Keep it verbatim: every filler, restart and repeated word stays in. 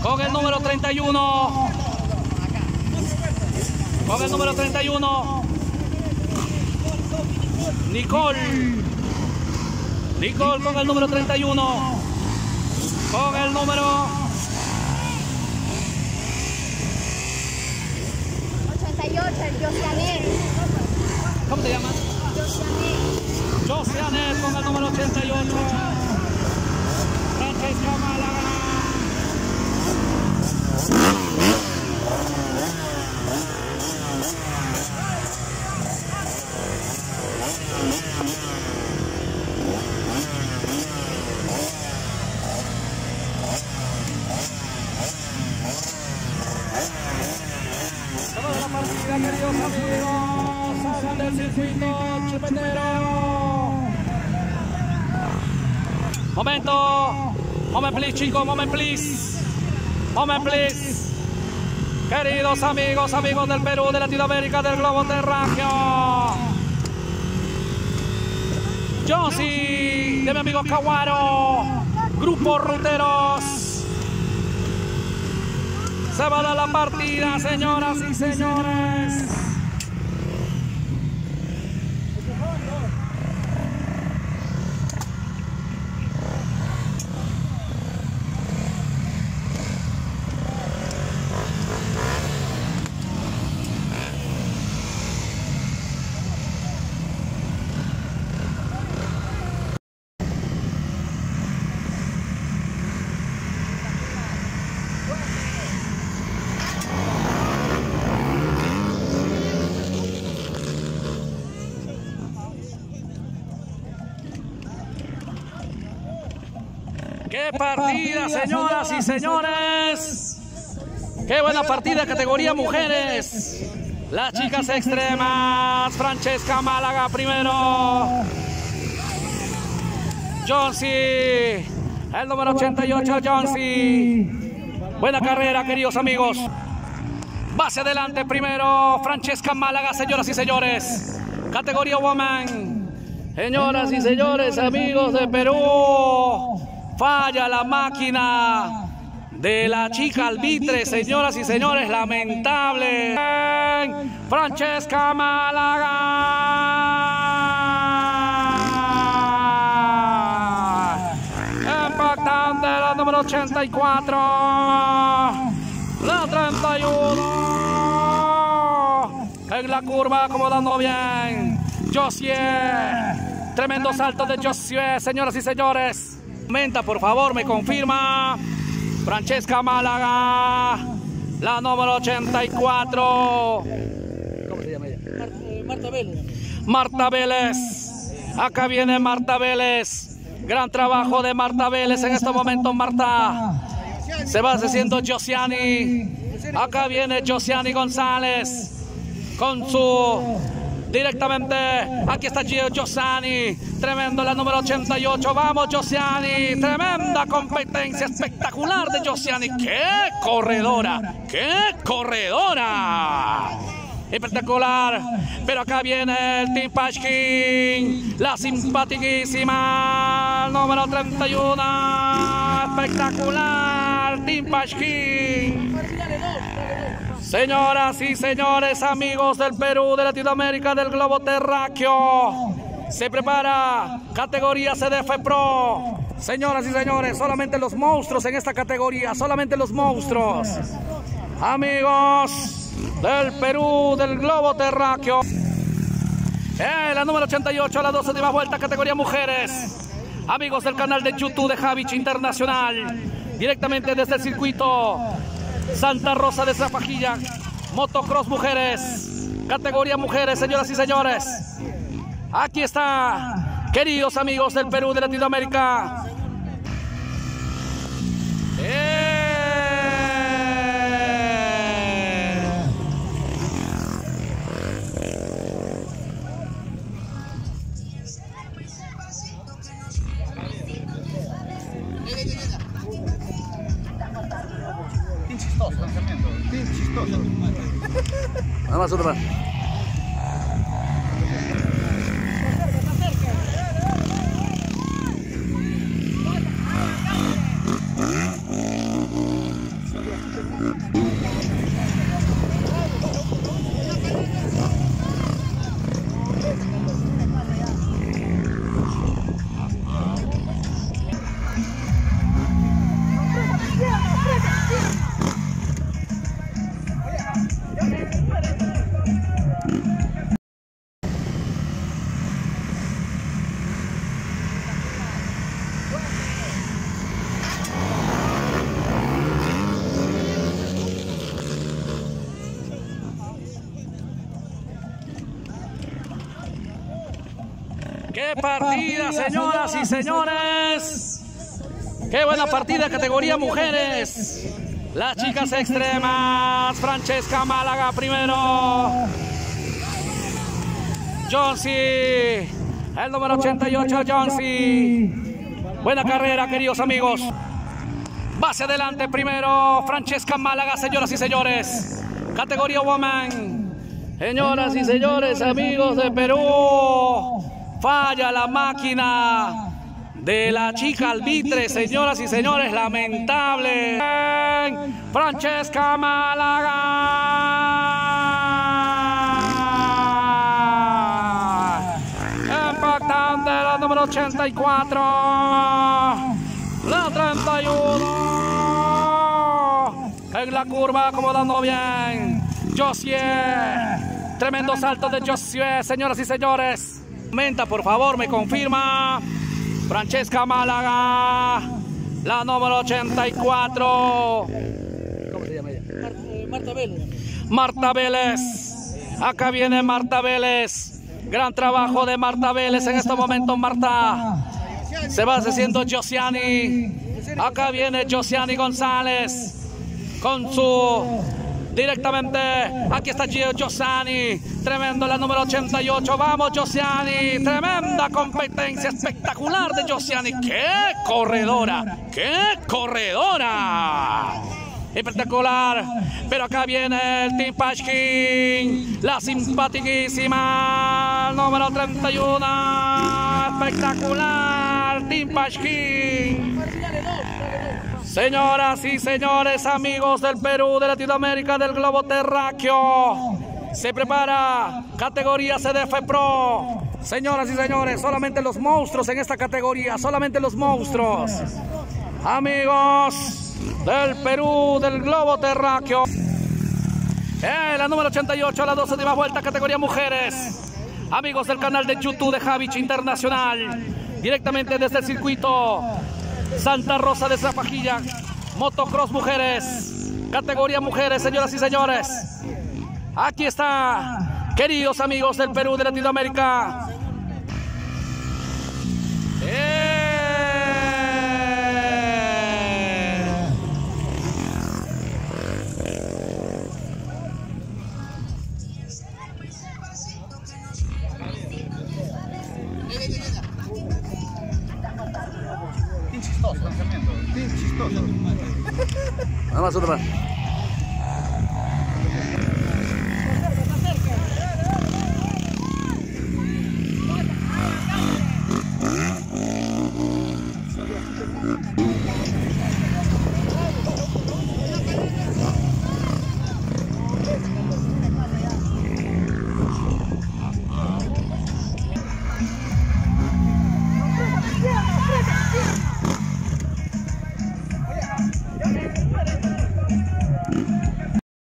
con el número treinta y uno. Con el número treinta y uno. Nicole. Nicole con el número treinta y uno. Con el número ochenta y ocho, el Josianet. ¿Cómo te llamas? Josianet. Josianet con el número ochenta y ocho. Francesca Málaga. Toda la partida, queridos amigos, salgan del circuito chupetero. Momento, moment please, chicos, moment please, moment please. Queridos amigos, amigos del Perú, de Latinoamérica, del globo terráqueo. Johnny, de mi amigo Caguaro, Grupo Ruteros. Se va a dar la partida, señoras y señores. ¡Qué partida, señoras y señores! ¡Qué buena partida, categoría mujeres! Las chicas extremas, Francesca Málaga primero. Johnny, el número ochenta y ocho, Johnny. Buena carrera, queridos amigos. Va hacia adelante primero, Francesca Málaga, señoras y señores. Categoría woman. Señoras y señores, amigos de Perú. Falla la máquina de la chica albitre, señoras y señores, lamentable. Francesca Málaga. Impactante la número ochenta y cuatro. La treinta y uno. En la curva acomodando bien. Josie. Tremendo salto de Josie, señoras y señores. Comenta, por favor, me confirma. Francesca Málaga, la número ochenta y cuatro. ¿Cómo se llama ella? Marta Vélez. Marta Vélez. Acá viene Marta Vélez. Gran trabajo de Marta Vélez en este momento. Marta se va haciendo Josiani. Acá viene Josiani González con su... Directamente, aquí está Gio Josiani, tremendo la número ochenta y ocho, vamos Josiani, tremenda competencia espectacular de Josiani, qué corredora, qué corredora, espectacular, pero acá viene el Team Pashkin, la simpatiquísima, número treinta y uno, espectacular, Team Pashkin. Señoras y señores, amigos del Perú, de Latinoamérica, del globo terráqueo, se prepara categoría C D F Pro. Señoras y señores, solamente los monstruos en esta categoría, solamente los monstruos. Amigos del Perú, del globo terráqueo. Eh, la número ochenta y ocho, a la doce de vuelta, categoría mujeres. Amigos del canal de YouTube de Javich Internacional, directamente desde el circuito Santa Rosa de Zapajilla, motocross mujeres, categoría mujeres, señoras y señores. Aquí está, queridos amigos del Perú, de Latinoamérica. ¡Eh! Nada más otra más. ¡Qué partida, señoras y señores! ¡Qué buena partida, categoría mujeres! Las chicas extremas, Francesca Málaga primero. Jonsi, el número ochenta y ocho, Jonsi. Buena carrera, queridos amigos. Va hacia adelante primero, Francesca Málaga, señoras y señores. Categoría Woman. Señoras y señores, amigos de Perú. Falla la máquina de la chica albitre, señoras y señores, lamentable. Francesca Málaga. Impactante la número ochenta y cuatro. La treinta y uno. En la curva acomodando bien. Josué. Tremendo salto de Josué, señoras y señores. Comenta, por favor, me confirma. Francesca Málaga, la número ochenta y cuatro. ¿Cómo se llama ella? Marta, Marta Vélez. Marta Vélez. Acá viene Marta Vélez. Gran trabajo de Marta Vélez en este momento, Marta. Se va haciendo Josiani. Acá viene Josiani González con su... Directamente, aquí está Gio Josiani, tremendo la número ochenta y ocho, vamos Josiani, tremenda competencia espectacular de Josiani, qué corredora, qué corredora, espectacular, pero acá viene el Team Pashkin, la simpaticísima, número treinta y uno, espectacular, Team Pashkin. Señoras y señores, amigos del Perú, de Latinoamérica, del globo terráqueo, se prepara categoría C D F Pro. Señoras y señores, solamente los monstruos en esta categoría, solamente los monstruos. Amigos del Perú, del globo terráqueo. Eh, la número ochenta y ocho, la doce de vuelta, categoría mujeres. Amigos del canal de YouTube de Javich Internacional, directamente desde el circuito Santa Rosa de Zapajilla, motocross mujeres, categoría mujeres, señoras y señores. Aquí está, queridos amigos del Perú, de Latinoamérica. ¡Eh! Nada más, otra más.